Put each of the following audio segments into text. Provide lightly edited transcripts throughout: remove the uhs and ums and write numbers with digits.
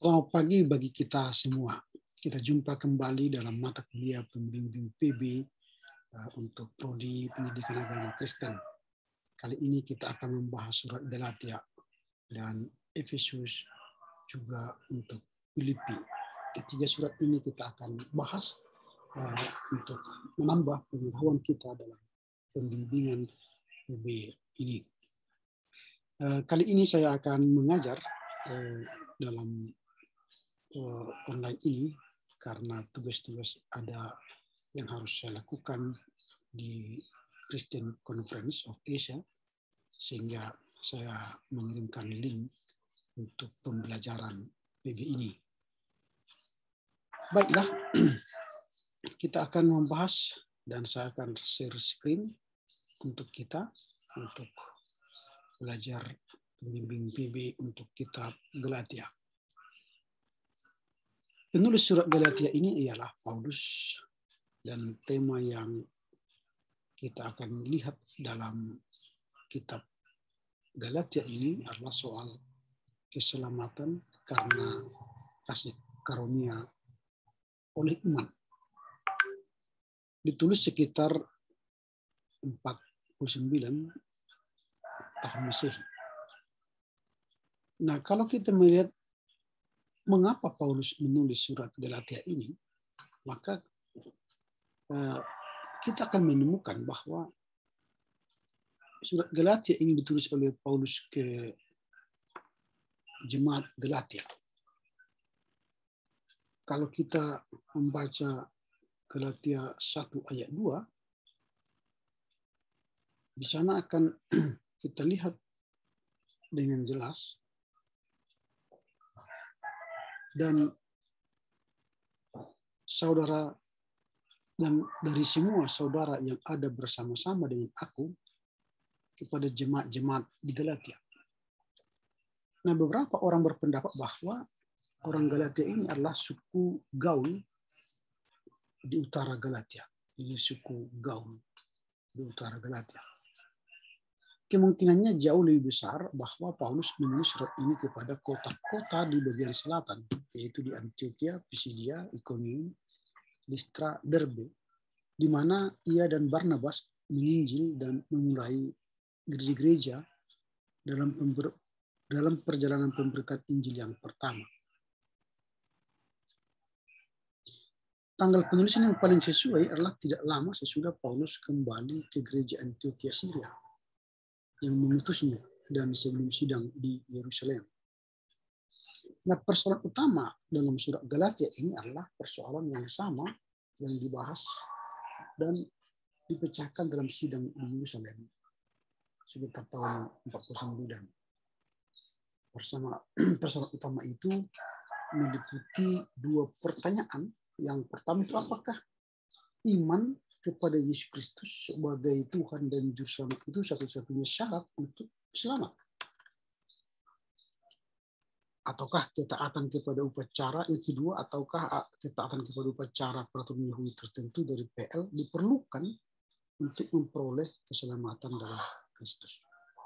Selamat pagi bagi kita semua. Kita jumpa kembali dalam mata kuliah pembimbing PB untuk prodi pendidikan agama Kristen. Kali ini kita akan membahas surat Galatia dan Efesus, juga untuk Filipi. Ketiga surat ini kita akan bahas untuk menambah pengetahuan kita dalam pembimbingan PB ini. Kali ini saya akan mengajar dalam online ini karena tugas-tugas ada yang harus saya lakukan di Christian Conference of Asia, sehingga saya mengirimkan link untuk pembelajaran PB ini. Baiklah, kita akan membahas dan saya akan share screen untuk kita untuk belajar pembimbing PB untuk kitab Galatia. Penulis surat Galatia ini ialah Paulus, dan tema yang kita akan lihat dalam kitab Galatia ini adalah soal keselamatan karena kasih karunia oleh iman. Ditulis sekitar 49 tahun Masehi. Nah, kalau kita melihat mengapa Paulus menulis surat Galatia ini, maka kita akan menemukan bahwa surat Galatia ini ditulis oleh Paulus ke jemaat Galatia. Kalau kita membaca Galatia 1 ayat 2, di sana akan kita lihat dengan jelas, dan saudara dan dari semua saudara yang ada bersama-sama dengan aku kepada jemaat-jemaat di Galatia. Nah, beberapa orang berpendapat bahwa orang Galatia ini adalah suku Gaul di utara Galatia. Ini suku Gaul di utara Galatia. Kemungkinannya jauh lebih besar bahwa Paulus menulis surat ini kepada kota-kota di bagian selatan, yaitu di Antioquia, Pisidia, Iconium, Listra, Derbe, di mana ia dan Barnabas menginjil dan memulai gereja-gereja dalam perjalanan pemberitaan Injil yang pertama. Tanggal penulisan yang paling sesuai adalah tidak lama sesudah Paulus kembali ke gereja Antioquia Syria yang mengutusnya dan sebelum sidang di Yerusalem. Nah, persoalan utama dalam surat Galatia ini adalah persoalan yang sama yang dibahas dan dipecahkan dalam sidang di Yerusalem sekitar tahun 49. Persoalan utama itu meliputi dua pertanyaan. Yang pertama itu, apakah iman kepada Yesus Kristus sebagai Tuhan dan Juru Selamat itu satu-satunya syarat untuk selamat? Ataukah ketaatan kepada upacara yang kedua, ataukah ketaatan kepada upacara peraturan Yahudi tertentu dari PL diperlukan untuk memperoleh keselamatan dalam Kristus?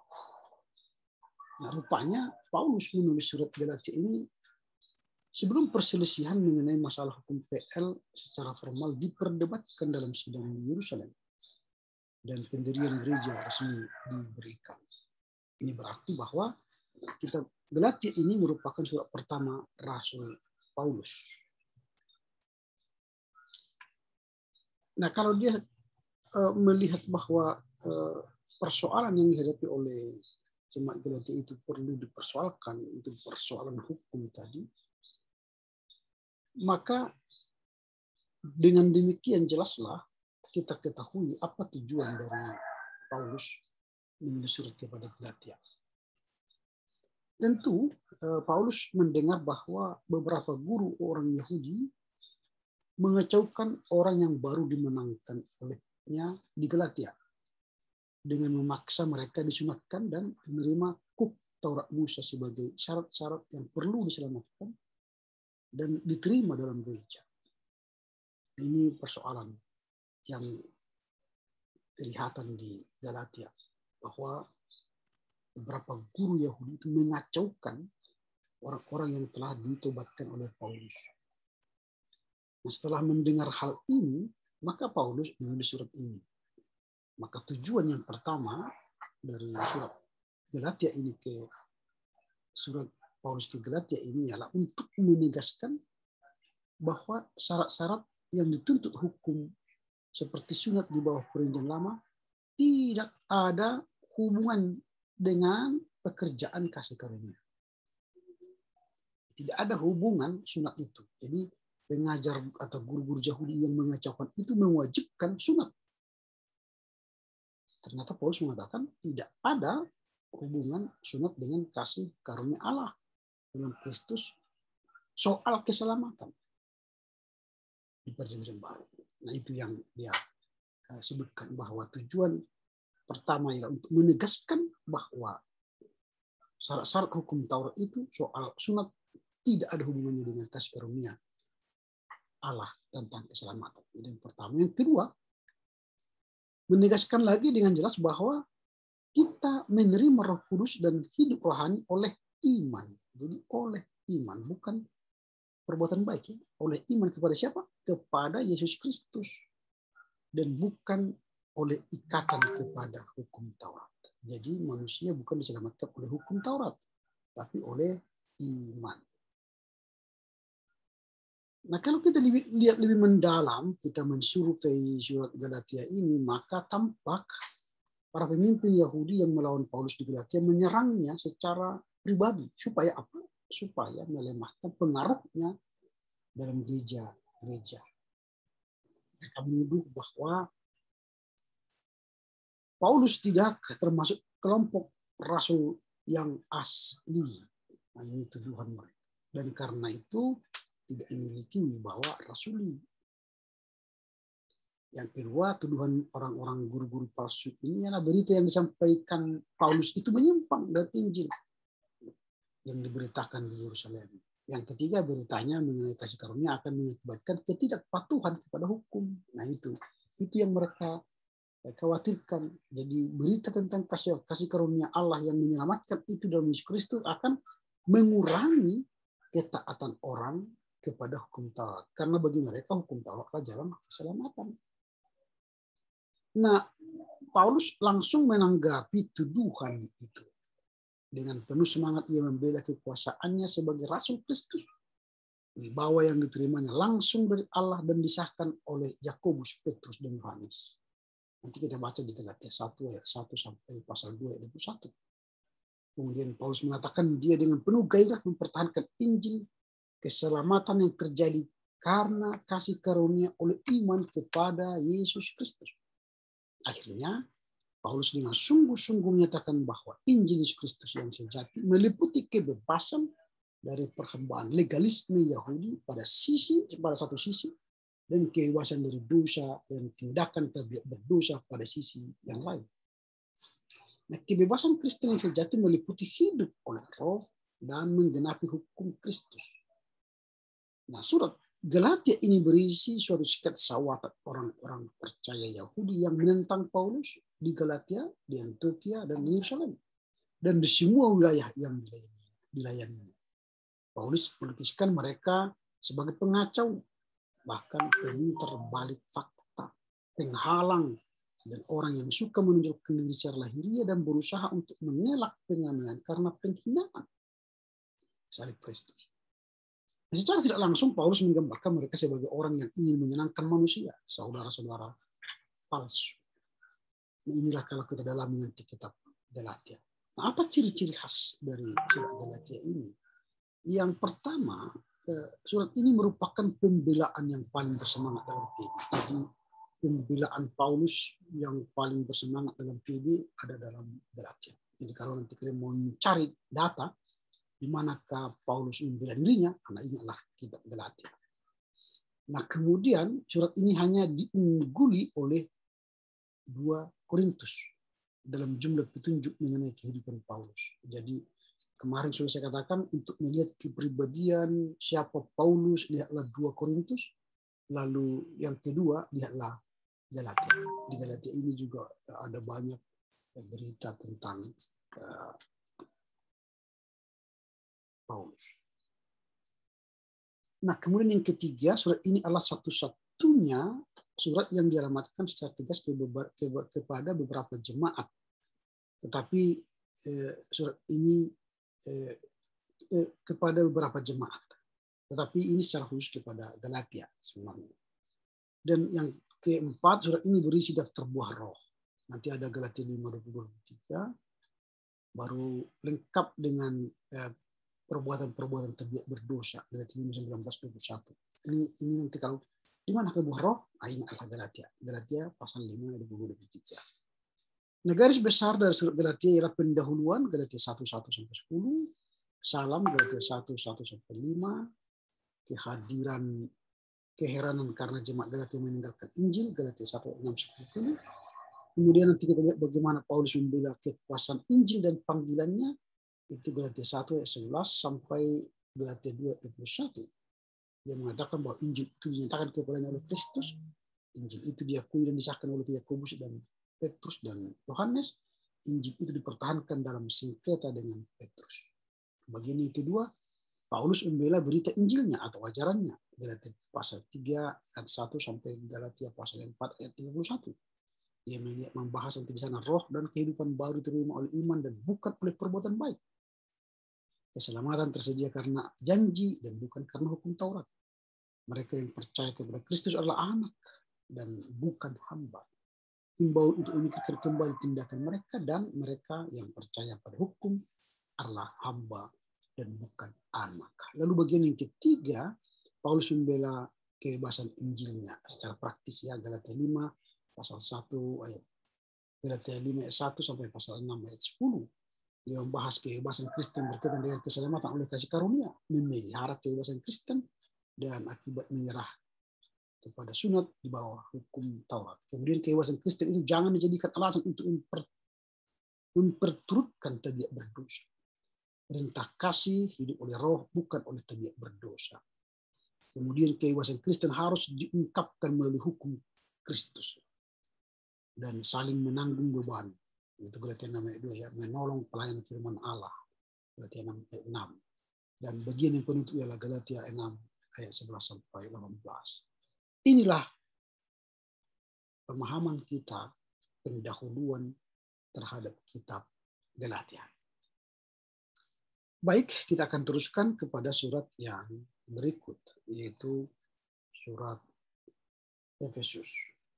Nah, rupanya Paulus menulis surat Galatia ini sebelum perselisihan mengenai masalah hukum PL secara formal diperdebatkan dalam sidang di Yerusalem dan pendirian gereja resmi diberikan. Ini berarti bahwa kitab Galatia ini merupakan surat pertama Rasul Paulus. Nah, kalau dia melihat bahwa persoalan yang dihadapi oleh jemaat Galatia itu perlu dipersoalkan, itu persoalan hukum tadi, maka dengan demikian jelaslah kita ketahui apa tujuan dari Paulus menulis surat kepada Galatia. Tentu Paulus mendengar bahwa beberapa guru orang Yahudi mengacaukan orang yang baru dimenangkan olehnya di Galatia dengan memaksa mereka disunatkan dan menerima hukuk Taurat Musa sebagai syarat-syarat yang perlu diselamatkan dan diterima dalam gereja. Ini persoalan yang kelihatan di Galatia, bahwa beberapa guru Yahudi itu mengacaukan orang-orang yang telah ditobatkan oleh Paulus. Nah, setelah mendengar hal ini, maka Paulus menulis surat ini. Maka tujuan yang pertama dari surat Galatia ini surat Paulus ke Galatia ini adalah untuk menegaskan bahwa syarat-syarat yang dituntut hukum seperti sunat di bawah perjanjian lama tidak ada hubungan dengan pekerjaan kasih karunia. Tidak ada hubungan sunat itu. Jadi pengajar atau guru-guru Yahudi yang mengacaukan itu mewajibkan sunat. Ternyata Paulus mengatakan tidak ada hubungan sunat dengan kasih karunia Allah dalam Kristus soal keselamatan di perjanjian baru. Nah, itu yang dia sebutkan bahwa tujuan pertama ialah untuk menegaskan bahwa syarat-syarat hukum Taurat itu soal sunat tidak ada hubungannya dengan kasih karunia Allah tentang keselamatan. Itu yang pertama. Yang kedua, menegaskan lagi dengan jelas bahwa kita menerima Roh Kudus dan hidup rohani oleh iman. Jadi oleh iman, bukan perbuatan baik. Ya. Oleh iman kepada siapa? Kepada Yesus Kristus. Dan bukan oleh ikatan kepada hukum Taurat. Jadi manusia bukan diselamatkan oleh hukum Taurat, tapi oleh iman. Nah, kalau kita lihat lebih mendalam, kita mensurvei surat Galatia ini, maka tampak para pemimpin Yahudi yang melawan Paulus di Galatia menyerangnya secara pribadi. Supaya apa? Supaya melemahkan pengaruhnya dalam gereja-gereja. Mereka menuduh bahwa Paulus tidak termasuk kelompok rasul yang asli. Nah, ini tuduhan mereka. Dan karena itu tidak memiliki wibawa rasuli. Yang kedua, tuduhan orang-orang guru-guru palsu ini adalah berita yang disampaikan Paulus itu menyimpang dari Injil yang diberitakan di Yerusalem. Yang ketiga, beritanya mengenai kasih karunia akan mengakibatkan ketidakpatuhan kepada hukum. Nah, itu yang mereka khawatirkan. Jadi berita tentang kasih karunia Allah yang menyelamatkan itu dalam Yesus Kristus akan mengurangi ketaatan orang kepada hukum Taurat. Karena bagi mereka hukum Taurat adalah jalan keselamatan. Nah, Paulus langsung menanggapi tuduhan itu. Dengan penuh semangat ia membela kekuasaannya sebagai Rasul Kristus. Wibawa yang diterimanya langsung dari Allah dan disahkan oleh Yakobus, Petrus, dan Yohanes. Nanti kita baca di Galatia 1 ayat 1 sampai pasal 2 ayat 21. Kemudian Paulus mengatakan dia dengan penuh gairah mempertahankan Injil keselamatan yang terjadi karena kasih karunia oleh iman kepada Yesus Kristus. Akhirnya, Paulus dengan sungguh-sungguh menyatakan bahwa Injil Yesus Kristus yang sejati meliputi kebebasan dari perhambaan legalisme Yahudi pada satu sisi, dan kebebasan dari dosa dan tindakan tabiat berdosa pada sisi yang lain. Nah, kebebasan Kristen yang sejati meliputi hidup oleh Roh dan menggenapi hukum Kristus. Nah, surat Galatia ini berisi suatu sketsa watak orang-orang percaya Yahudi yang menentang Paulus di Galatia, di Antioquia, dan di Yerusalem. Dan di semua wilayah yang dilayani. Paulus melukiskan mereka sebagai pengacau, bahkan pemutar balik fakta, penghalang, dan orang yang suka menunjukkan diri secara lahiriah dan berusaha untuk mengelak penganiayaan karena penghinaan salib Kristus. Secara tidak langsung Paulus menggambarkan mereka sebagai orang yang ingin menyenangkan manusia, saudara-saudara palsu. Nah, inilah kalau kita dalami nanti kitab Galatia. Nah, apa ciri-ciri khas dari surat Galatia ini? Yang pertama, surat ini merupakan pembelaan yang paling bersemangat dalam PB. Jadi pembelaan Paulus yang paling bersemangat dalam PB ada dalam Galatia. Jadi kalau nanti kalian mau mencari data di manakah Paulus membela dirinya, karena ini adalah kitab Galatia. Nah, kemudian surat ini hanya diungguli oleh 2 Korintus dalam jumlah petunjuk mengenai kehidupan Paulus. Jadi kemarin sudah saya katakan untuk melihat kepribadian siapa Paulus, lihatlah 2 Korintus. Lalu yang kedua, lihatlah Galatia. Di Galatia ini juga ada banyak berita tentang Paulus. Nah, kemudian yang ketiga, surat ini adalah satu-satunya surat yang dialamatkan secara tegas kepada beberapa jemaat. Tetapi surat ini kepada beberapa jemaat. Tetapi ini secara khusus kepada Galatia sebenarnya. Dan yang keempat, surat ini berisi daftar buah roh. Nanti ada Galatia 5:23, baru lengkap dengan perbuatan-perbuatan tabiat berdosa. Galatia 5:19-21. Ini nanti kalau di mana ke buah roh? Ingatlah Galatia. Galatia pasal 5:23. Nah, garis besar dari surat Galatia ialah pendahuluan Galatia 1:1-10, salam Galatia 1:1-5, keheranan karena jemaat Galatia meninggalkan Injil Galatia 1:6-10. Kemudian nanti kita lihat bagaimana Paulus membela kekuasaan Injil dan panggilannya, itu Galatia 1:11 sampai Galatia 2:21. Dia mengatakan bahwa Injil itu dinyatakan kepadanya oleh Kristus, Injil itu diakui dan disahkan oleh Yakobus dan Petrus dan Yohanes, Injil itu dipertahankan dalam sengketa dengan Petrus. Bagian yang kedua, Paulus membela berita Injilnya atau ajarannya, Galatia pasal 3 ayat 1 sampai Galatia pasal 4 ayat 31. Dia membahas tentang di sana roh dan kehidupan baru terima oleh iman dan bukan oleh perbuatan baik. Keselamatan tersedia karena janji dan bukan karena hukum Taurat. Mereka yang percaya kepada Kristus adalah anak dan bukan hamba. Himbauan untuk memikirkan kembali tindakan mereka, dan mereka yang percaya pada hukum adalah hamba dan bukan anak. Lalu bagian yang ketiga, Paulus membela kebebasan Injilnya secara praktis, ya, Galatia 5 pasal 1 ayat Galatia 5 ayat 1 sampai pasal 6 ayat 10. Dia membahas kebebasan Kristen berkaitan dengan keselamatan oleh kasih karunia, memelihara kebebasan Kristen dan akibat menyerah kepada sunat di bawah hukum Taurat. Kemudian kebebasan Kristen itu jangan dijadikan alasan untuk memperturutkan tabiat berdosa. Perintah kasih hidup oleh roh, bukan oleh tabiat berdosa. Kemudian kebebasan Kristen harus diungkapkan melalui hukum Kristus dan saling menanggung beban. Itu Galatia 6 ayat 2, ya, menolong pelayan firman Allah. Galatia 6 ayat 6. Dan bagian yang penutup ialah Galatia 6 ayat 11 sampai 18. Inilah pemahaman kita, pendahuluan terhadap kitab Galatia. Baik, kita akan teruskan kepada surat yang berikut, yaitu surat Efesus.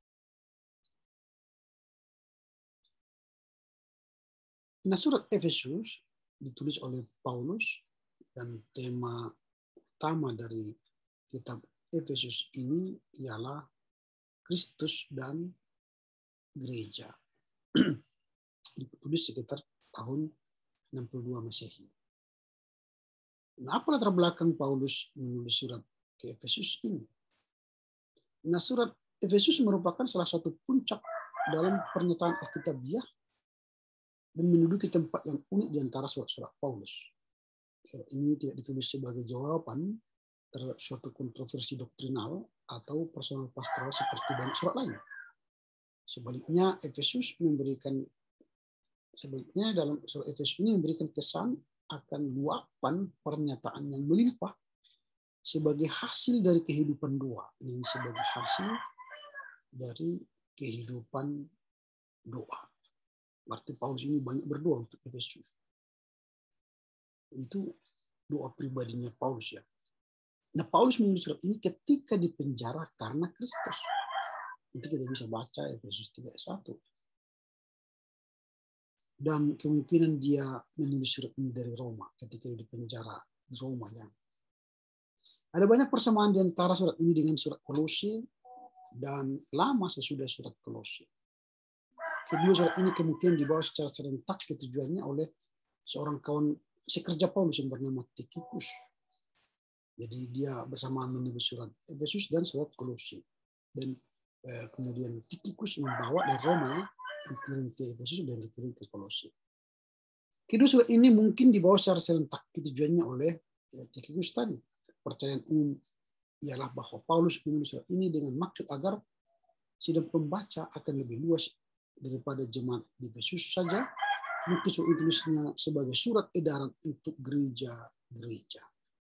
Nah, surat Efesus ditulis oleh Paulus, dan tema utama dari kitab Efesus ini ialah Kristus dan gereja. Ditulis sekitar tahun 62 Masehi. Nah, apa latar belakang Paulus menulis surat ke Efesus ini? Nah, surat Efesus merupakan salah satu puncak dalam pernyataan Alkitabiah dan menduduki tempat yang unik di antara surat-surat Paulus. Surat ini tidak ditulis sebagai jawaban terhadap suatu kontroversi doktrinal atau personal pastoral seperti banyak surat lain. Sebaliknya dalam surat Efesus ini memberikan kesan akan luapan pernyataan yang melimpah sebagai hasil dari kehidupan doa. Ini sebagai hasil dari kehidupan doa. Berarti Paulus ini banyak berdoa untuk Efesus. Itu doa pribadinya Paulus, ya. Nah, Paulus menulis surat ini ketika dipenjara karena Kristus. Itu kita bisa baca Efesus 3:1. Dan kemungkinan dia menulis surat ini dari Roma ketika dipenjara di Roma, ya. Ada banyak persamaan di antara surat ini dengan surat Kolose dan lama sesudah surat Kolose. Kedua surat ini kemungkinan dibawa secara serentak ketujuannya oleh seorang kawan sekerja Paulus yang bernama Tychicus. Jadi dia bersamaan menulis surat Efesus dan surat Kolose. Dan kemudian Tychicus membawa dari Roma, dikirim ke Efesus dan dikirim ke Kolose. Kedua surat ini mungkin dibawa secara serentak ketujuannya oleh Tychicus tadi. Percayaan umum ialah bahwa Paulus menulis surat ini dengan maksud agar sidang pembaca akan lebih luas daripada jemaat di Efesus saja. Mungkin surat ini tulisnya sebagai surat edaran untuk gereja gereja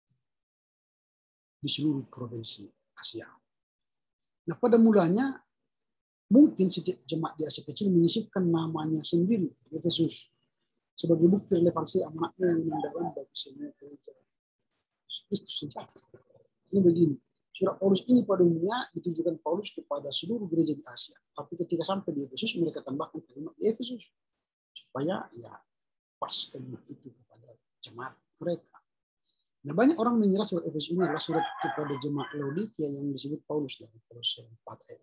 di seluruh provinsi Asia. Nah, pada mulanya mungkin setiap jemaat di Asia Kecil menyisipkan namanya sendiri, Efesus, sebagai bukti relevansi amanatnya yang mendalam bagi semua gereja Kristus sejati. Ini begini, surat Paulus ini pada umumnya ditujukan Paulus kepada seluruh gereja di Asia. Tapi ketika sampai di Efesus, mereka tambahkan kalimat di Efesus supaya ya pas kalimat itu kepada jemaat mereka. Nah, banyak orang mengira surat Efesus ini adalah surat kepada jemaat Laodikia yang disebut Paulus dalam Kolose 4 ayat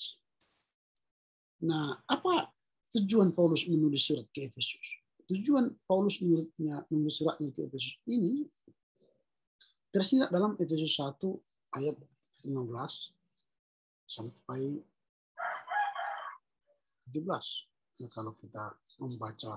16. Nah, apa tujuan Paulus menulis surat ke Efesus? Tujuan Paulus menulis suratnya ke Efesus ini tersirat dalam Efesus 1 ayat 15 sampai 17. Nah, kalau kita membaca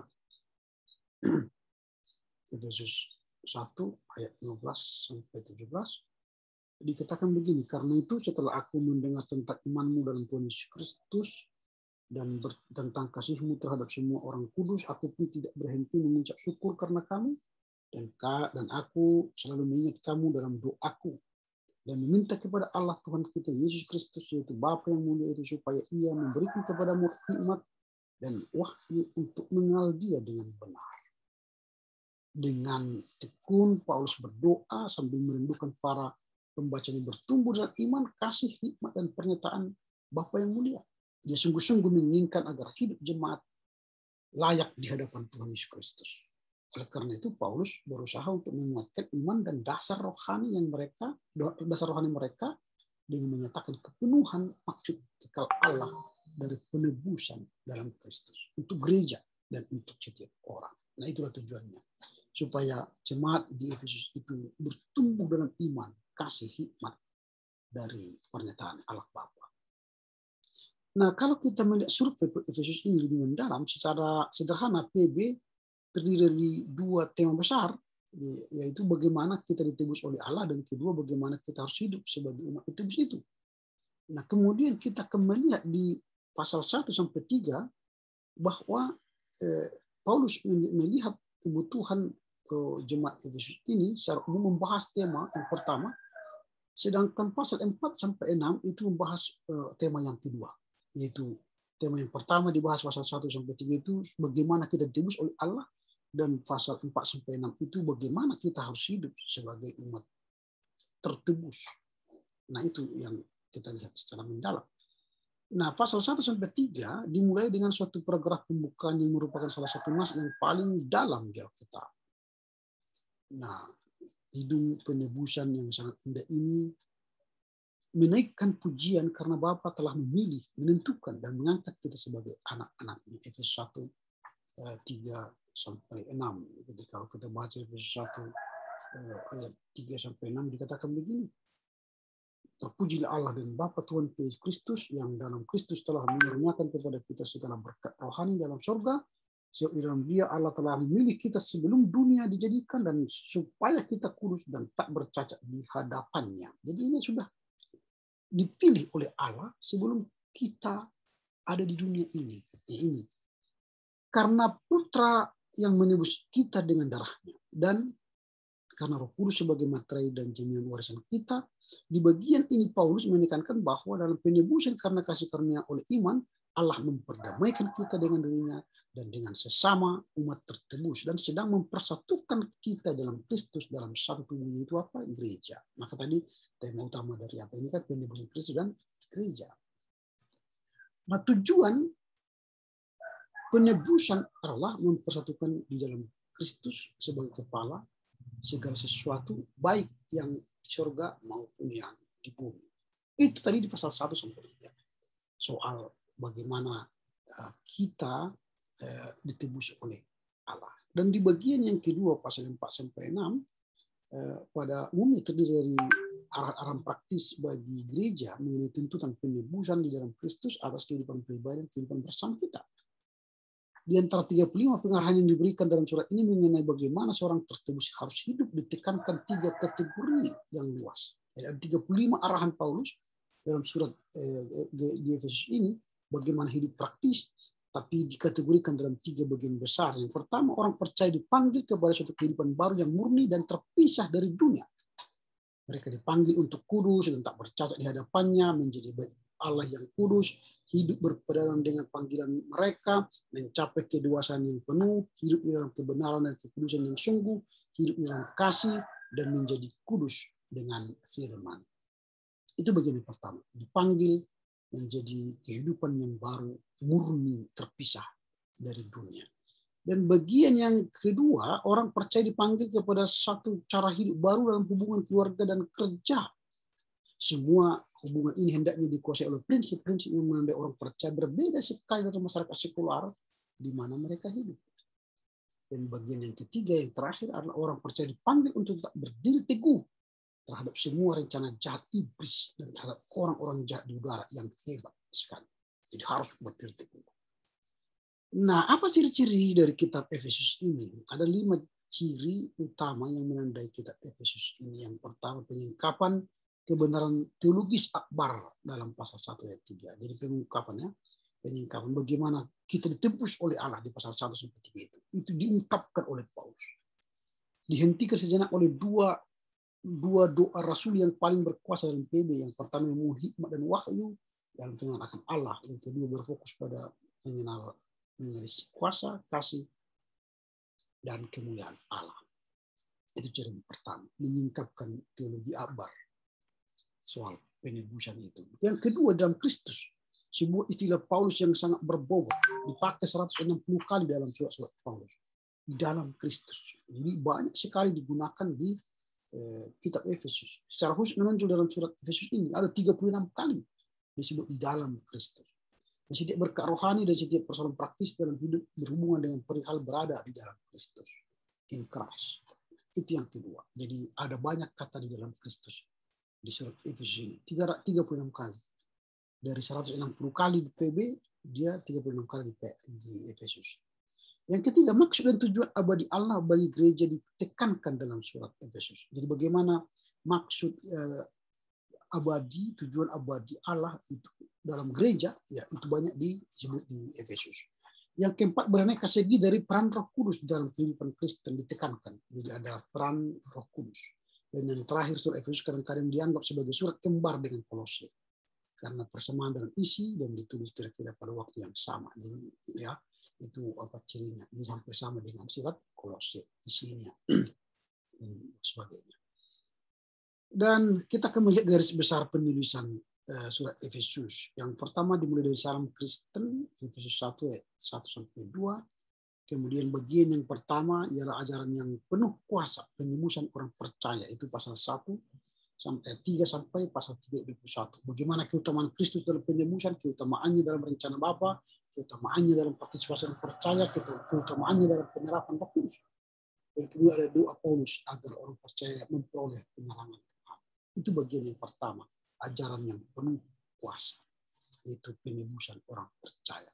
Efesus 1 ayat 15 sampai 17 dikatakan begini, karena itu setelah aku mendengar tentang imanmu dalam Tuhan Yesus Kristus dan tentang kasihmu terhadap semua orang kudus, aku pun tidak berhenti mengucap syukur karena kamu, dan aku selalu mengingat kamu dalam doaku dan meminta kepada Allah Tuhan kita Yesus Kristus, yaitu Bapa yang mulia itu, supaya ia memberikan kepadamu hikmat dan wahyu untuk mengenal Dia dengan benar. Dengan tekun Paulus berdoa sambil merindukan para pembacanya bertumbuh dalam iman, kasih, hikmat, dan pernyataan Bapa yang mulia. Dia sungguh-sungguh menginginkan agar hidup jemaat layak di hadapan Tuhan Yesus Kristus. Oleh karena itu Paulus berusaha untuk menguatkan iman dan dasar rohani mereka dengan menyatakan kepenuhan maksud kekal Allah dari penebusan dalam Kristus untuk gereja dan untuk setiap orang. Nah, itulah tujuannya, supaya jemaat di Efesus itu bertumbuh dalam iman, kasih, hikmat dari pernyataan Allah Bapa. Nah, kalau kita melihat survei Efesus ini lebih mendalam, secara sederhana PB terdiri dari dua tema besar, yaitu bagaimana kita ditebus oleh Allah, dan kedua bagaimana kita harus hidup sebagai umat ditebus itu. Nah, kemudian kita akan melihat di pasal 1 sampai 3 bahwa Paulus melihat kebutuhan jemaat Efesus ini secara umum membahas tema yang pertama, sedangkan pasal 4 sampai 6 itu membahas tema yang kedua, yaitu tema yang pertama dibahas pasal 1 sampai 3 itu bagaimana kita ditebus oleh Allah, dan pasal 4 sampai 6 itu bagaimana kita harus hidup sebagai umat tertebus. Nah, itu yang kita lihat secara mendalam. Nah, pasal 1 sampai 3 dimulai dengan suatu paragraf pembukaan yang merupakan salah satu nas yang paling dalam di Alkitab. Nah, hidung penebusan yang sangat indah ini menaikkan pujian karena Bapa telah memilih, menentukan, dan mengangkat kita sebagai anak-anaknya. Efesus 1 3 sampai 6. Jadi kalau kita baca Efesus 1 ayat 3 sampai 6 dikatakan begini. Terpujilah Allah dan Bapa Tuhan Yesus Kristus yang dalam Kristus telah mengaruniakan kepada kita segala berkat rohani dalam surga. Sebab di dalam Dia Allah telah memilih kita sebelum dunia dijadikan, dan supaya kita kudus dan tak bercacat di hadapannya. Jadi ini sudah dipilih oleh Allah sebelum kita ada di dunia ini. Karena Putra yang menebus kita dengan darahnya, dan karena Roh Kudus sebagai materai dan jaminan warisan kita. Di bagian ini Paulus menekankan bahwa dalam penebusan karena kasih karunia oleh iman, Allah memperdamaikan kita dengan dirinya dan dengan sesama umat tertebus, dan sedang mempersatukan kita dalam Kristus dalam satu tubuh, itu apa? Gereja. Maka tadi tema utama dari apa ini kan penebusan Kristus dan gereja. Nah, tujuan penebusan adalah mempersatukan di dalam Kristus sebagai kepala segala sesuatu, baik yang di surga maupun yang di bumi. Itu tadi di pasal 1 sampai 3. Soal bagaimana kita ditebus oleh Allah. Dan di bagian yang kedua pasal 4 sampai 6 pada umumnya terdiri dari arahan praktis bagi gereja mengenai tuntutan penebusan di dalam Kristus atas kehidupan pribadi dan kehidupan bersama kita. Di antara 35 pengarahan yang diberikan dalam surat ini mengenai bagaimana seorang tertebus harus hidup ditekankan 3 kategori yang luas. Ada 35 arahan Paulus dalam surat di Efesus ini, bagaimana hidup praktis, tapi dikategorikan dalam 3 bagian besar. Yang pertama, orang percaya dipanggil kepada suatu kehidupan baru yang murni dan terpisah dari dunia. Mereka dipanggil untuk kudus dan tak bercacat di hadapannya, menjadi Allah yang kudus, hidup berpedoman dengan panggilan mereka, mencapai kedewasaan yang penuh, hidup di dalam kebenaran dan kekudusan yang sungguh, hidup di dalam kasih, dan menjadi kudus dengan firman. Itu bagian yang pertama, dipanggil menjadi kehidupan yang baru, murni, terpisah dari dunia. Dan bagian yang kedua, orang percaya dipanggil kepada satu cara hidup baru dalam hubungan keluarga dan kerja. Semua hubungan ini hendaknya dikuasai oleh prinsip-prinsip yang menandai orang percaya berbeda sekali dari masyarakat sekular di mana mereka hidup. Dan bagian yang ketiga, yang terakhir adalah orang percaya dipanggil untuk tetap berdiri teguh terhadap semua rencana jahat iblis dan terhadap orang-orang jahat di udara yang hebat sekali. Jadi harus berdiri teguh. Nah, apa ciri-ciri dari kitab Efesus ini? Ada 5 ciri utama yang menandai kitab Efesus ini. Yang pertama, pengungkapan kebenaran teologis akbar dalam pasal 1 ayat 3. Jadi pengungkapan bagaimana kita ditebus oleh Allah di pasal 1 sampai 3 itu. Itu diungkapkan oleh Paulus. Dihentikan sejenak oleh dua doa rasul yang paling berkuasa dalam PB. Yang pertama memohon hikmat dan wahyu dalam pengenalan akan Allah. Yang kedua berfokus pada mengenal kuasa, kasih, dan kemuliaan Allah. Itu ciri pertama, menyingkapkan teologi akbar soal penebusan itu. Yang kedua, dalam Kristus. Sebuah istilah Paulus yang sangat berbobot, dipakai 160 kali dalam surat-surat Paulus. Di dalam Kristus. Jadi banyak sekali digunakan di kitab Efesus. Secara khusus muncul dalam surat Efesus ini ada 36 kali disebut di dalam Kristus. Dan setiap berkat rohani dan setiap persoalan praktis dalam hidup berhubungan dengan perihal berada di dalam Kristus. In Christ. Itu yang kedua. Jadi ada banyak kata di dalam Kristus di surat Efesus ini. 36 kali. Dari 160 kali di PB, dia 36 kali di Efesus. Yang ketiga, maksud dan tujuan abadi Allah bagi gereja ditekankan dalam surat Efesus. Jadi bagaimana maksud abadi, tujuan abadi Allah itu dalam gereja, ya itu banyak disebut di Efesus. Yang keempat, beraneka segi dari peran Roh Kudus dalam kehidupan Kristen ditekankan. Jadi ada peran Roh Kudus. Dan yang terakhir, surat Efesus kadang-kadang dianggap sebagai surat kembar dengan Kolose. Karena persamaan dalam isi dan ditulis kira-kira pada waktu yang sama. Jadi ya itu apa cirinya, ini hampir sama dengan surat Kolose isinya dan sebagainya. Dan kita akan melihat garis besar penulisan surat Efesus. Yang pertama dimulai dari salam Kristen, Efesus 1 ayat 1 sampai 2. Kemudian bagian yang pertama ialah ajaran yang penuh kuasa penebusan orang percaya, itu pasal 1 sampai 3 sampai pasal 3:21. Bagaimana keutamaan Kristus dalam penebusan, keutamaannya dalam rencana Bapa, keutamaannya dalam partisipasi orang percaya, keutamaannya dalam penyerapan Roh Kudus. Dan kedua ada doa Paulus agar orang percaya memperoleh penerangan Tuhan. Itu bagian yang pertama, ajaran yang penuh kuasa, yaitu penebusan orang percaya.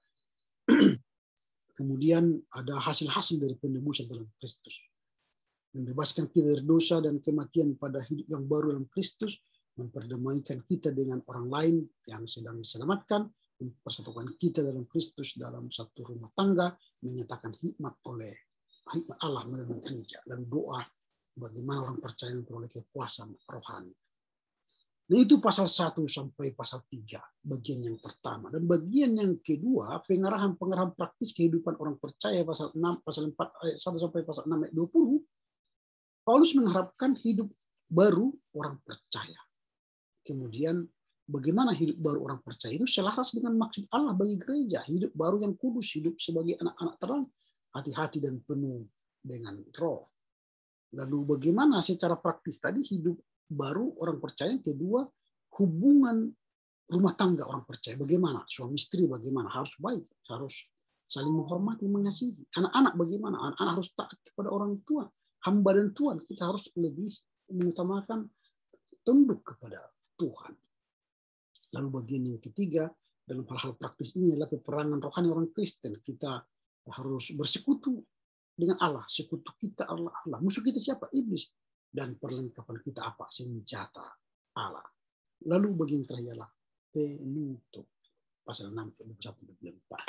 Kemudian ada hasil-hasil dari penebusan dalam Kristus. Membebaskan kita dari dosa dan kematian pada hidup yang baru dalam Kristus, memperdamaikan kita dengan orang lain yang sedang diselamatkan, mempersatukan kita dalam Kristus dalam satu rumah tangga, menyatakan hikmat Allah melalui gereja, dan doa bagaimana orang percaya memperoleh kekuasaan rohani. Nah itu pasal 1 sampai pasal 3, bagian yang pertama. Dan bagian yang kedua, pengarahan praktis kehidupan orang percaya, pasal 4 ayat 1 sampai pasal 6 ayat 20. Paulus mengharapkan hidup baru orang percaya. Kemudian bagaimana hidup baru orang percaya itu selaras dengan maksud Allah bagi gereja. Hidup baru yang kudus, hidup sebagai anak-anak terang, hati-hati dan penuh dengan roh. Lalu bagaimana secara praktis tadi hidup baru orang percaya. Kedua, hubungan rumah tangga orang percaya. Bagaimana? Suami istri bagaimana? Harus baik, harus saling menghormati, mengasihi. Anak-anak bagaimana? Anak-anak harus taat kepada orang tua. Hamba dan Tuhan, kita harus lebih mengutamakan tunduk kepada Tuhan. Lalu bagian yang ketiga, dalam hal-hal praktis ini adalah peperangan rohani orang Kristen. Kita harus bersekutu dengan Allah. Sekutu kita Allah. Musuh kita siapa? Iblis. Dan perlengkapan kita apa? Senjata Allah. Lalu bagian terakhir adalah penutup. Pasal 6, 21-24.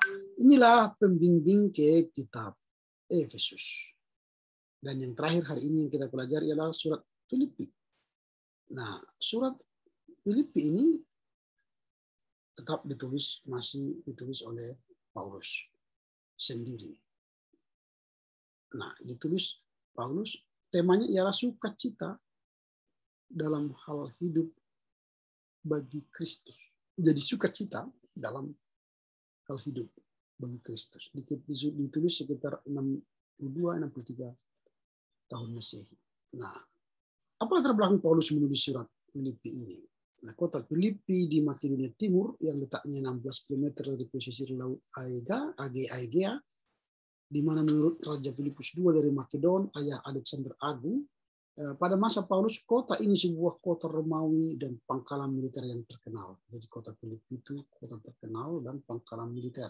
Inilah pembimbing ke kitab Efesus. Dan yang terakhir hari ini yang kita pelajari adalah surat Filipi. Nah, surat Filipi ini tetap masih ditulis oleh Paulus sendiri. Nah, ditulis Paulus, temanya ialah sukacita dalam hal hidup bagi Kristus. Jadi sukacita dalam hal hidup bagi Kristus. Ditulis sekitar 62-63 tahun Masehi. Nah, apa latar belakang Paulus menulis surat Filipi ini? Nah, kota Filipi di Makedonia Timur yang letaknya 16 km dari pesisir Laut Aegea, di mana menurut Raja Filipus II dari Makedon, ayah Alexander Agung, pada masa Paulus, kota ini sebuah kota Romawi dan pangkalan militer yang terkenal. Jadi kota Filipi itu kota terkenal dan pangkalan militer.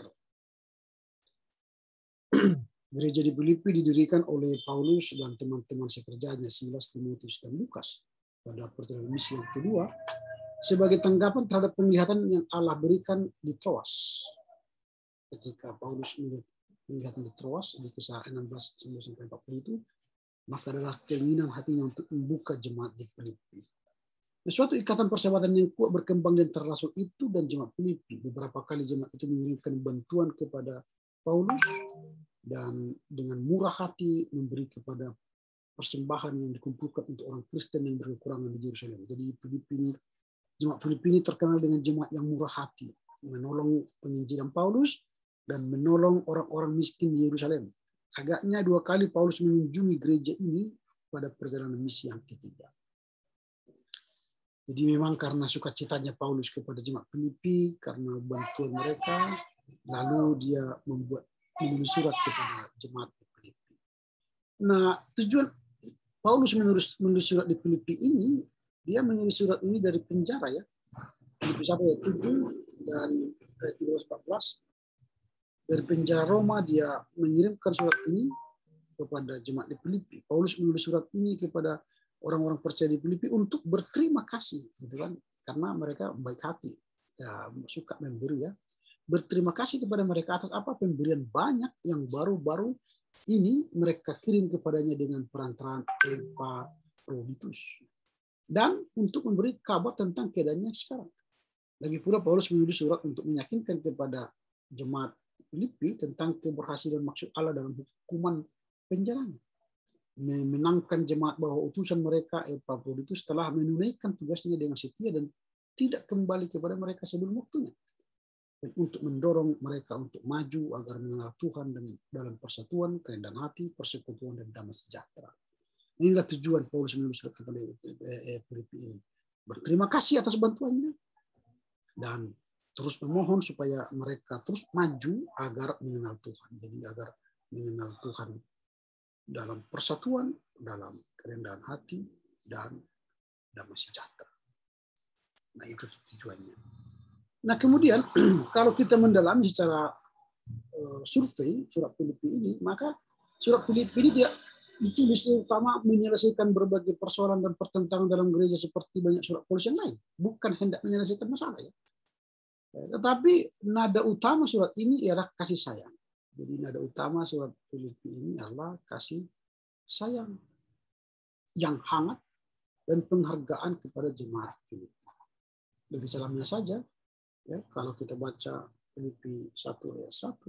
Gereja di Filipi didirikan oleh Paulus dan teman-teman sekerjanya Silas, Timotius, dan Lukas pada perjalanan misi yang kedua sebagai tanggapan terhadap penglihatan yang Allah berikan di Troas. Ketika Paulus melihat penglihatan di Troas di Kisah 16-40 itu, maka adalah keinginan hatinya untuk membuka jemaat di Filipi. Suatu ikatan persahabatan yang kuat berkembang dan terrasul itu dan jemaat Filipi. Beberapa kali jemaat itu mengirimkan bantuan kepada Paulus dan dengan murah hati memberi kepada persembahan yang dikumpulkan untuk orang Kristen yang berkekurangan di Yerusalem. Jadi jemaat Filipi ini terkenal dengan jemaat yang murah hati, menolong penginjilan Paulus dan menolong orang-orang miskin di Yerusalem. Agaknya 2 kali Paulus mengunjungi gereja ini pada perjalanan misi yang ketiga. Jadi memang karena sukacitanya Paulus kepada jemaat Filipi, karena bantuan mereka, lalu dia menulis surat kepada jemaat di Filipi. Nah, tujuan Paulus menulis surat di Filipi ini, dia menulis surat ini dari penjara ya. Filipi 1 ayat 7 dan ayat 14. Dari penjara Roma dia mengirimkan surat ini kepada jemaat di Filipi. Paulus menulis surat ini kepada orang-orang percaya di Filipi untuk berterima kasih, gitu kan? Karena mereka baik hati, ya, suka memberi ya. Berterima kasih kepada mereka atas apa pemberian banyak yang baru-baru ini mereka kirim kepadanya dengan perantaraan Epaphroditus, dan untuk memberi kabar tentang keadaannya sekarang. Lagi pula Paulus menulis surat untuk meyakinkan kepada jemaat Filipi tentang keberhasilan maksud Allah dalam hukuman penjaranya. Menenangkan jemaat bahwa utusan mereka Epaphroditus telah menunaikan tugasnya dengan setia dan tidak kembali kepada mereka sebelum waktunya. Dan untuk mendorong mereka untuk maju agar mengenal Tuhan dan dalam persatuan, kerendahan hati, persekutuan, dan damai sejahtera. Inilah tujuan Paulus menulis surat kepada Filipi ini. Berterima kasih atas bantuannya dan terus memohon supaya mereka terus maju agar mengenal Tuhan. Jadi agar mengenal Tuhan dalam persatuan, dalam kerendahan hati, dan damai sejahtera. Nah, itu tujuannya. Nah, kemudian kalau kita mendalami secara survei surat Filipi ini, maka surat Filipi ini tidak ditulis terutama menyelesaikan berbagai persoalan dan pertentangan dalam gereja seperti banyak surat Paulus yang lain. Bukan hendak menyelesaikan masalah ya. Tetapi nada utama surat ini ialah kasih sayang. Jadi nada utama surat Filipi ini adalah kasih sayang yang hangat dan penghargaan kepada jemaat Filipi. Lebih salamnya saja, ya, kalau kita baca Filipi 1 ayat 1,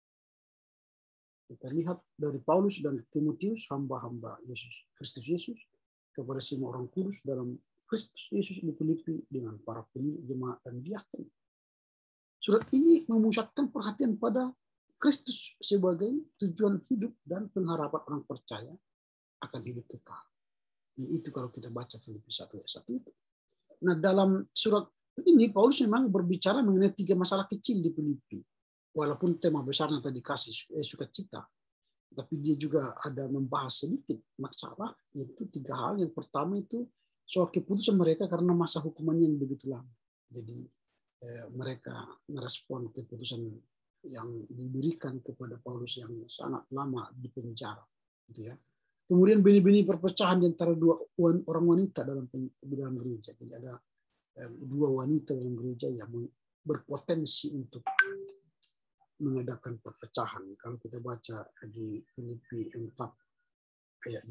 kita lihat dari Paulus dan Timotius, hamba-hamba Yesus, Kristus Yesus, kepada semua orang kudus dalam Kristus Yesus di Filipi dengan para jemaat dan diakon. Surat ini memusatkan perhatian pada Kristus sebagai tujuan hidup dan pengharapan orang percaya akan hidup kekal. Itu kalau kita baca Filipi 1 ayat 1 itu. Nah, dalam surat ini Paulus memang berbicara mengenai 3 masalah kecil di Filipi. Walaupun tema besarnya tadi kasih sukacita, tapi dia juga ada membahas sedikit masalah, yaitu 3 hal. Yang pertama itu soal keputusan mereka karena masa hukumannya yang begitu lama. Jadi mereka merespon keputusan yang diberikan kepada Paulus yang sangat lama di penjara, gitu ya. Kemudian benih-benih perpecahan di antara 2 orang wanita dalam gereja. Jadi ada 2 wanita dalam gereja yang berpotensi untuk mengadakan perpecahan. Kalau kita baca di Filipi 4 ayat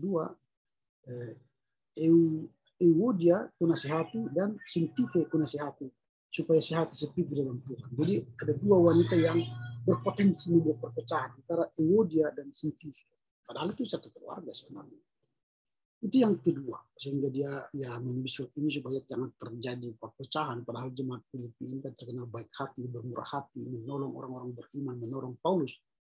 2, Euodia ku nasihati dan Sintique ku nasihati supaya sehat sepi di dalam Tuhan. Jadi ada dua wanita yang berpotensi membuat perpecahan antara Euodia dan Sintique. Padahal itu satu keluarga sebenarnya. Itu yang kedua, sehingga dia menulis surat ini supaya jangan terjadi perpecahan. Padahal jemaat Filipi ini kan terkenal baik hati, bermurah hati, menolong orang-orang beriman, menolong Paulus.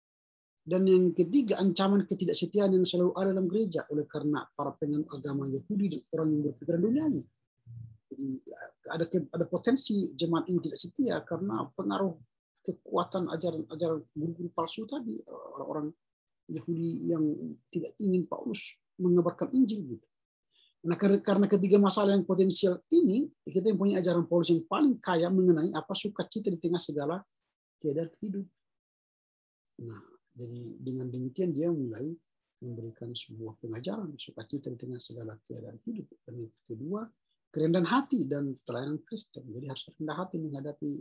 Dan yang ketiga, ancaman ketidaksetiaan yang selalu ada dalam gereja oleh karena para penganut agama Yahudi dan orang yang berpikiran duniawi. Jadi ada potensi jemaat ini tidak setia karena pengaruh kekuatan ajaran guru-guru palsu tadi, orang-orang Yahudi yang tidak ingin Paulus mengabarkan Injil gitu. Nah, karena ketiga masalah yang potensial ini, kita yang punya ajaran Paulus yang paling kaya mengenai apa sukacita di tengah segala keadaan hidup. Nah, jadi dengan demikian dia mulai memberikan sebuah pengajaran sukacita di tengah segala keadaan hidup. Dan yang kedua, kerendahan hati dan pelayanan Kristen. Jadi harus rendah hati menghadapi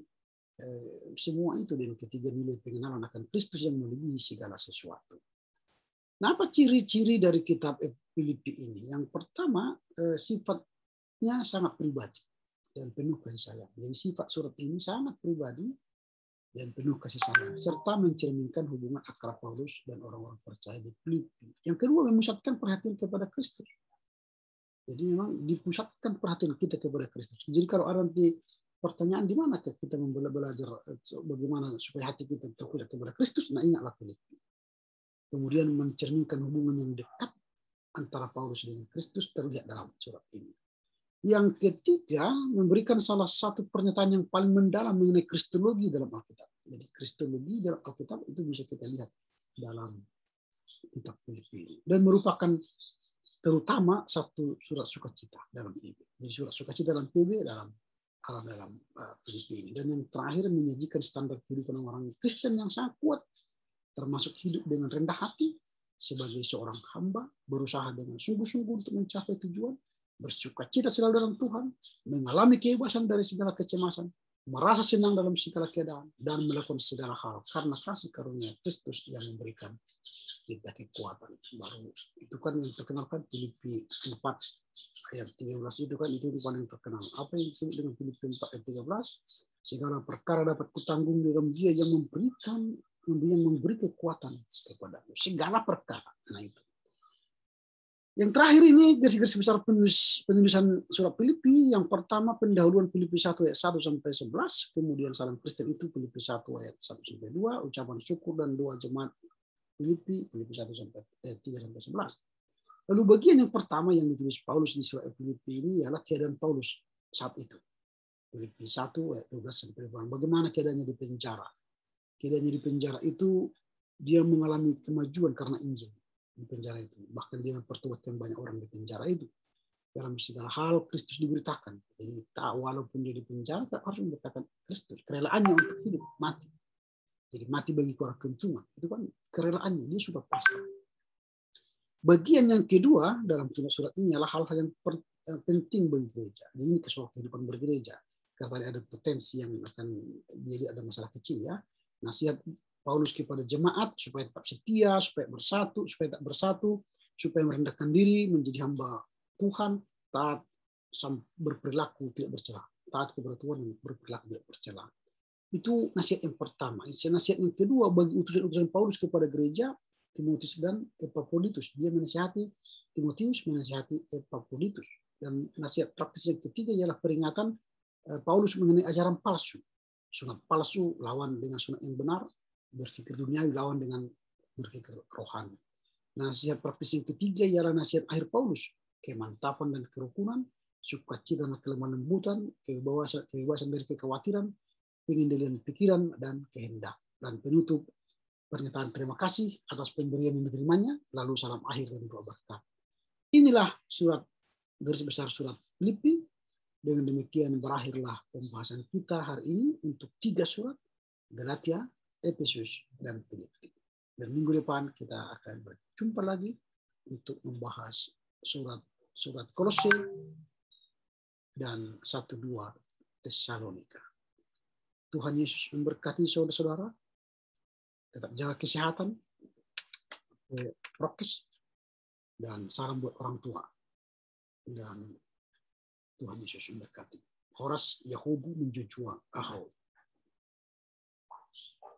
semua itu. Dan ketiga, nilai pengenalan akan Kristus yang melebihi segala sesuatu. Nah, apa ciri-ciri dari kitab Filipi ini? Yang pertama, sifatnya sangat pribadi dan penuh kasih sayang. Jadi sifat surat ini sangat pribadi dan penuh kasih sayang, serta mencerminkan hubungan akrab Paulus dan orang-orang percaya di Filipi. Yang kedua, memusatkan perhatian kepada Kristus. Jadi memang dipusatkan perhatian kita kepada Kristus. Jadi kalau ada nanti pertanyaan di mana kita belajar bagaimana supaya hati kita terpusat kepada Kristus, nah ingatlah Filipi. Kemudian mencerminkan hubungan yang dekat antara Paulus dengan Kristus terlihat dalam surat ini. Yang ketiga, memberikan salah satu pernyataan yang paling mendalam mengenai kristologi dalam Alkitab. Jadi kristologi dalam Alkitab itu bisa kita lihat dalam kitab Filipi ini. Dan merupakan terutama satu surat sukacita dalam PB. Jadi surat sukacita dalam PB dalam Filipi ini. Dan yang terakhir menyajikan standar kehidupan orang Kristen yang sangat kuat, termasuk hidup dengan rendah hati sebagai seorang hamba, berusaha dengan sungguh-sungguh untuk mencapai tujuan, bersukacita selalu dalam Tuhan, mengalami kebebasan dari segala kecemasan, merasa senang dalam segala keadaan, dan melakukan segala hal karena kasih karunia Kristus yang memberikan kita kekuatan. Baru itu kan yang terkenal kan Filipi 4 ayat 13 itu kan itu paling terkenal. Apa yang disebut dengan Filipi 4 ayat 13? Segala perkara dapat kutanggung dalam Dia yang memberi kekuatan kepadamu. Segala perkara. Nah itu. Yang terakhir ini garis-garis besar penulisan surat Filipi. Yang pertama pendahuluan Filipi 1 ayat 1 sampai 11. Kemudian salam Kristen itu Filipi 1 ayat 1 sampai 2. Ucapan syukur dan doa jemaat Filipi 1 sampai 3 sampai 11. Lalu bagian yang pertama yang ditulis Paulus di surat Filipi ini ialah keadaan Paulus saat itu. Filipi 1 ayat 12 sampai 20. Bagaimana keadaannya di penjara? Keadaannya di penjara itu dia mengalami kemajuan karena Injil di penjara itu. Bahkan dia mempertuatkan banyak orang di penjara itu. Dalam segala hal Kristus diberitakan. Jadi walaupun dia di penjara tak harus memberitakan Kristus. Kerelaannya untuk hidup, mati. Jadi mati bagi keuntungan. Itu kan kerelaannya, dia sudah pasrah. Bagian yang kedua dalam surat ini adalah hal-hal yang penting bagi gereja. Jadi ini soal kehidupan bergereja. Karena ada potensi yang akan jadi ada masalah kecil ya. Nasihat Paulus kepada jemaat supaya tetap setia, supaya bersatu, supaya tak bersatu, supaya merendahkan diri menjadi hamba Tuhan, taat berperilaku tidak bercela, taat kepada Tuhan dan berperilaku tidak bercela. Itu nasihat yang pertama. Nasihat yang kedua bagi utusan-utusan Paulus kepada gereja Timotius dan Epaphroditus. Dia menasihati Timotius, menasihati Epaphroditus. Dan nasihat praktis yang ketiga ialah peringatan Paulus mengenai ajaran palsu. Sunat palsu lawan dengan sunat yang benar, berpikir duniawi lawan dengan berpikir rohani. Nasihat praktis yang ketiga ialah nasihat akhir Paulus, kemantapan dan kerukunan, sukacita dan kelemah lembutan, kebebasan dari kekhawatiran, pengendalian pikiran dan kehendak. Dan penutup pernyataan terima kasih atas pemberian yang diterimanya, lalu salam akhir dan doa berkat. Inilah surat garis besar surat Filipi. Dengan demikian berakhirlah pembahasan kita hari ini untuk 3 surat, Galatia, Efesus, dan Filipi. Dan minggu depan kita akan berjumpa lagi untuk membahas surat Kolose dan 1-2 Tesalonika. Tuhan Yesus memberkati saudara-saudara. Tetap jaga kesehatan, prokes, dan salam buat orang tua. Dan Tuhan Yesus memberkati. Horas Yakobo menjujua ahau.